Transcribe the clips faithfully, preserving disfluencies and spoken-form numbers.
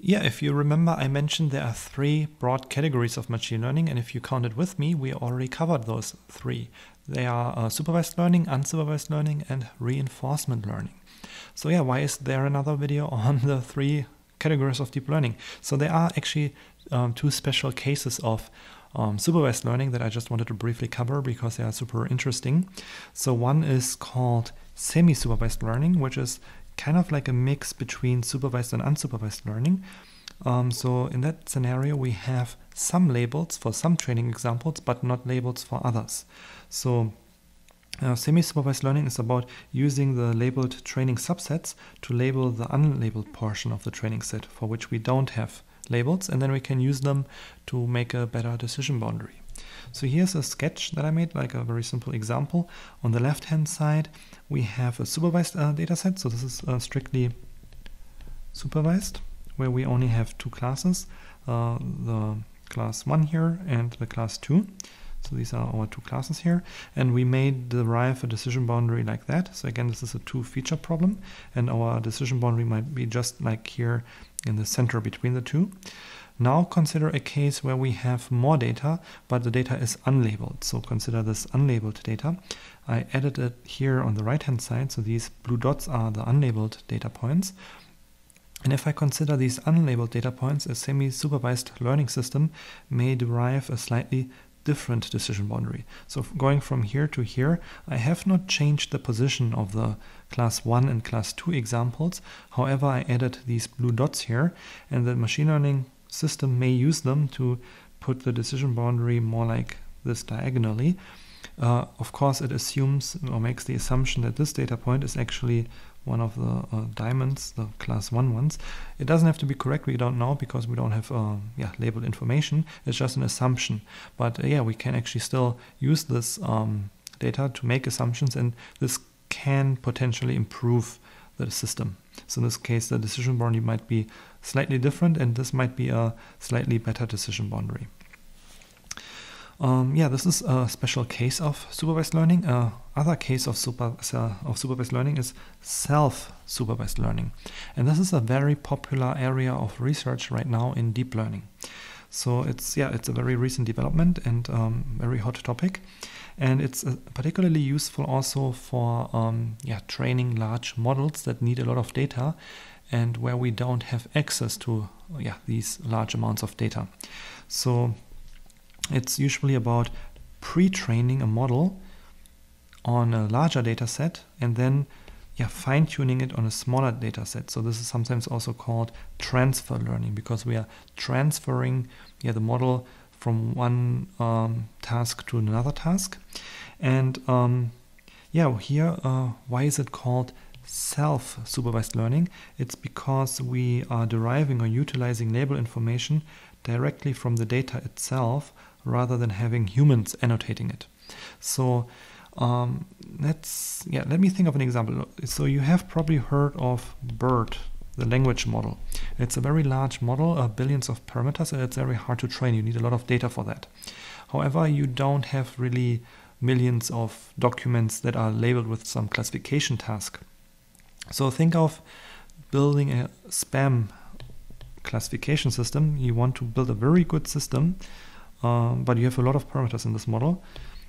Yeah, if you remember, I mentioned there are three broad categories of machine learning, and if you counted with me, we already covered those three. They are uh, supervised learning, unsupervised learning, and reinforcement learning. So yeah, why is there another video on the three categories of deep learning? So there are actually um, two special cases of um, supervised learning that I just wanted to briefly cover because they are super interesting. So one is called semi-supervised learning, which is kind of like a mix between supervised and unsupervised learning. Um, so in that scenario, we have some labels for some training examples, but not labels for others. So uh, semi-supervised learning is about using the labeled training subsets to label the unlabeled portion of the training set for which we don't have labels, and then we can use them to make a better decision boundary. So here's a sketch that I made, like a very simple example. On the left-hand side, we have a supervised uh, data set. So this is uh, strictly supervised, where we only have two classes, uh, the class one here and the class two. So these are our two classes here. And we may derive a decision boundary like that. So again, this is a two-feature problem. And our decision boundary might be just like here in the center between the two. Now consider a case where we have more data, but the data is unlabeled. So consider this unlabeled data. I added it here on the right-hand side. So these blue dots are the unlabeled data points. And if I consider these unlabeled data points, a semi-supervised learning system may derive a slightly different decision boundary. So going from here to here, I have not changed the position of the class one and class two examples. However, I added these blue dots here, and the machine learning system may use them to put the decision boundary more like this diagonally. Uh, of course, it assumes or makes the assumption that this data point is actually one of the uh, diamonds, the class one ones. It doesn't have to be correct, we don't know because we don't have uh, yeah, labeled information. It's just an assumption. But uh, yeah, we can actually still use this um, data to make assumptions, and this can potentially improve the system. So in this case, the decision boundary might be slightly different, and this might be a slightly better decision boundary. Um, yeah, this is a special case of supervised learning. Uh, other case of, super, uh, of supervised learning is self-supervised learning. And this is a very popular area of research right now in deep learning. So it's, yeah, it's a very recent development and um, very hot topic. And it's uh, particularly useful also for um, yeah, training large models that need a lot of data and where we don't have access to yeah, these large amounts of data. So it's usually about pre-training a model on a larger data set and then yeah, fine-tuning it on a smaller data set. So this is sometimes also called transfer learning, because we are transferring yeah, the model from one um, task to another task. And um, yeah, here, uh, why is it called self-supervised learning? It's because we are deriving or utilizing label information directly from the data itself rather than having humans annotating it. So um, let's, yeah, let me think of an example. So you have probably heard of BERT, the language model. It's a very large model, uh, billions of parameters, and it's very hard to train. You need a lot of data for that. However, you don't have really millions of documents that are labeled with some classification task. So think of building a spam classification system. You want to build a very good system, um, but you have a lot of parameters in this model.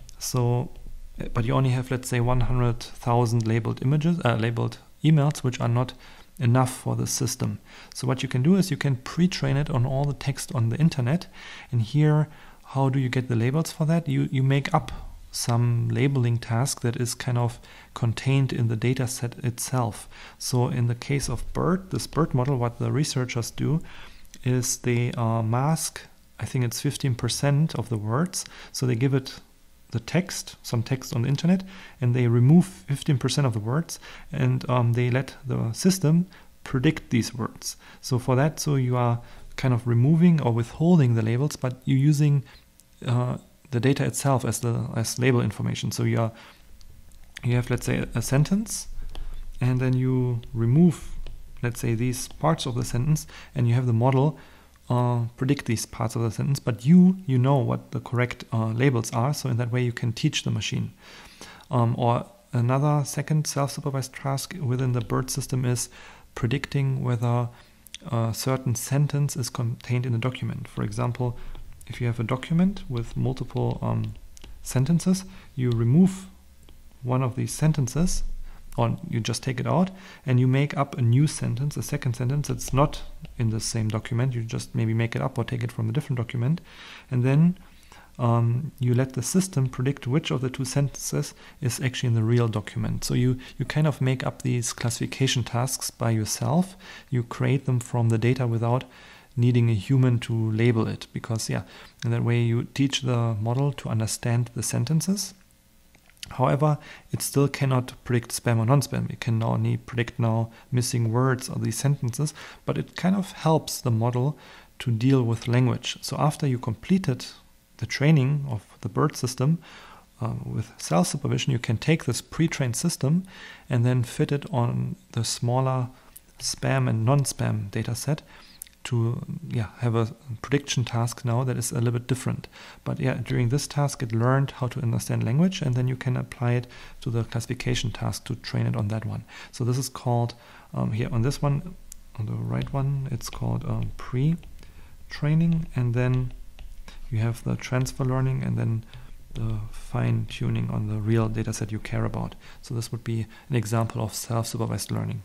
So, but you only have, let's say, one hundred thousand labeled images, uh, labeled emails, which are not enough for the system. So what you can do is you can pre-train it on all the text on the internet. And here, how do you get the labels for that? You, you make up some labeling task that is kind of contained in the data set itself. So in the case of BERT, this BERT model, what the researchers do is they uh, mask, I think it's fifteen percent of the words. So they give it the text, some text on the internet, and they remove fifteen percent of the words, and um, they let the system predict these words. So for that, so you are kind of removing or withholding the labels, but you're using uh, the data itself as the as label information. So you are you have, let's say, a, a sentence, and then you remove, let's say, these parts of the sentence, and you have the model uh, predict these parts of the sentence, but you you know what the correct uh, labels are, so in that way you can teach the machine. Um, or another second self-supervised task within the BERT system is predicting whether a certain sentence is contained in a document. For example, if you have a document with multiple um, sentences, you remove one of these sentences, or you just take it out, and you make up a new sentence, a second sentence that's not in the same document. You just maybe make it up or take it from a different document, and then um, you let the system predict which of the two sentences is actually in the real document. So you, you kind of make up these classification tasks by yourself. You create them from the data without needing a human to label it, because yeah, in that way you teach the model to understand the sentences. However, it still cannot predict spam or non-spam. It can only predict now missing words of these sentences, but it kind of helps the model to deal with language. So after you completed the training of the BERT system uh, with self-supervision, you can take this pre-trained system and then fit it on the smaller spam and non-spam data set to yeah have a prediction task now that is a little bit different. But yeah, during this task it learned how to understand language, and then you can apply it to the classification task to train it on that one. So this is called, um, here on this one, on the right one, it's called um, pre-training, and then you have the transfer learning, and then the fine-tuning on the real data set you care about. So this would be an example of self-supervised learning.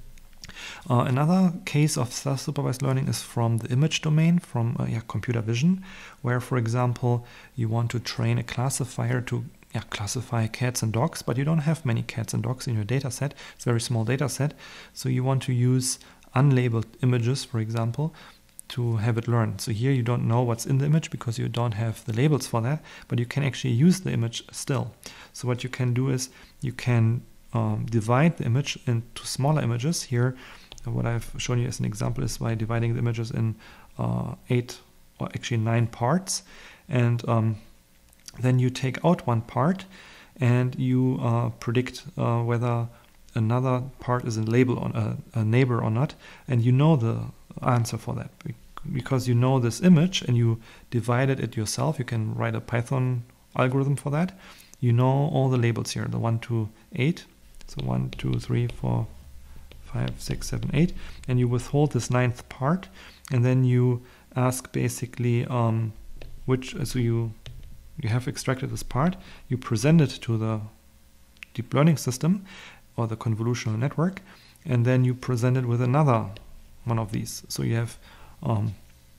Uh, another case of self-supervised learning is from the image domain, from uh, yeah, computer vision, where, for example, you want to train a classifier to yeah, classify cats and dogs, but you don't have many cats and dogs in your data set. It's a very small data set, so you want to use unlabeled images, for example, to have it learn. So here you don't know what's in the image because you don't have the labels for that, but you can actually use the image still. So what you can do is you can Um, divide the image into smaller images. Here, uh, what I've shown you as an example is by dividing the images in uh, eight or actually nine parts, and um, then you take out one part and you uh, predict uh, whether another part is a label on a, a neighbor or not, and you know the answer for that because you know this image and you divided it yourself. You can write a Python algorithm for that. You know all the labels here, the one to eight. So one, two, three, four, five, six, seven, eight, and you withhold this ninth part, and then you ask basically um, which. So you you have extracted this part, you present it to the deep learning system or the convolutional network, and then you present it with another one of these. So you have um,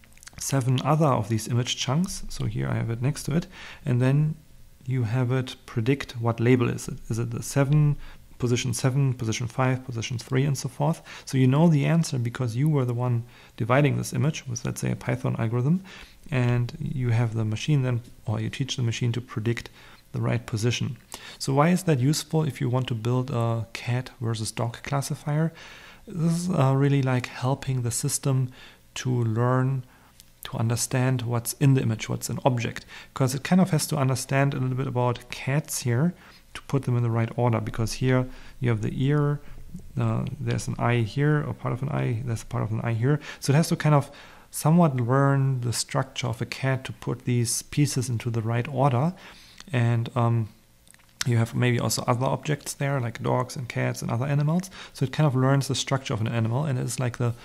seven other of these image chunks. So here I have it next to it, and then you have it predict what label is it. Is it the seven? Position seven, position five, position three, and so forth. So you know the answer because you were the one dividing this image with, let's say, a Python algorithm, and you have the machine then, or you teach the machine to predict the right position. So why is that useful if you want to build a cat versus dog classifier? This is uh, really like helping the system to learn, to understand what's in the image, what's an object, because it kind of has to understand a little bit about cats here, to put them in the right order, because here you have the ear, uh, there's an eye here, or part of an eye, there's part of an eye here. So it has to kind of somewhat learn the structure of a cat to put these pieces into the right order. And um, you have maybe also other objects there, like dogs and cats and other animals. So it kind of learns the structure of an animal, and it's like the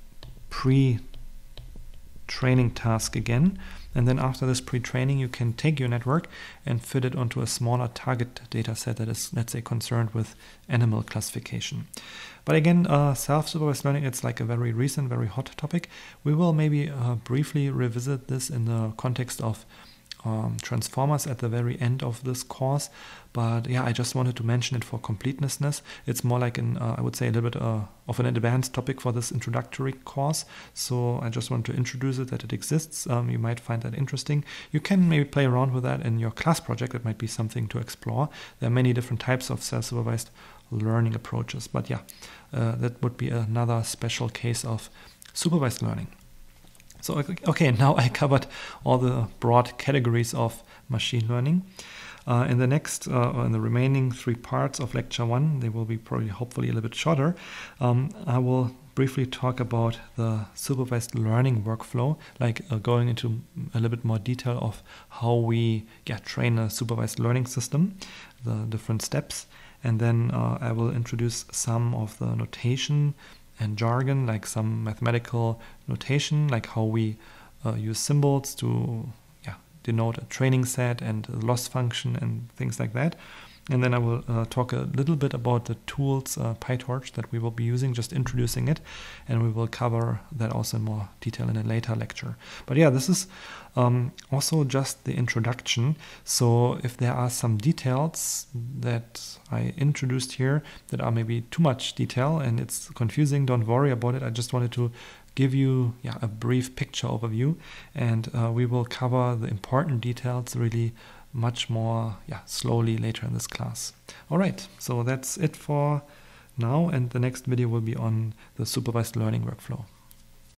pre-training task again. And then after this pre-training, you can take your network and fit it onto a smaller target data set that is, let's say, concerned with animal classification. But again, uh, self-supervised learning, it's like a very recent, very hot topic. We will maybe uh, briefly revisit this in the context of um, transformers at the very end of this course. But yeah, I just wanted to mention it for completeness. It's more like an, uh, I would say, a little bit uh, of an advanced topic for this introductory course. So I just want to introduce it, that it exists. Um, you might find that interesting. You can maybe play around with that in your class project. It might be something to explore. There are many different types of self-supervised learning approaches. But yeah, uh, that would be another special case of supervised learning. So, okay, now I covered all the broad categories of machine learning. Uh, in the next, uh, or in the remaining three parts of lecture one, they will be probably hopefully a little bit shorter. Um, I will briefly talk about the supervised learning workflow, like uh, going into a little bit more detail of how we yeah, train a supervised learning system, the different steps. And then uh, I will introduce some of the notation and jargon, like some mathematical notation, like how we uh, use symbols to yeah, denote a training set and a loss function and things like that. And then I will uh, talk a little bit about the tools, uh, PyTorch, that we will be using, just introducing it. And we will cover that also in more detail in a later lecture. But yeah, this is um, also just the introduction. So if there are some details that I introduced here that are maybe too much detail and it's confusing, don't worry about it. I just wanted to give you yeah, a brief picture overview. And uh, we will cover the important details really much more yeah, slowly later in this class. All right, so that's it for now, and the next video will be on the supervised learning workflow.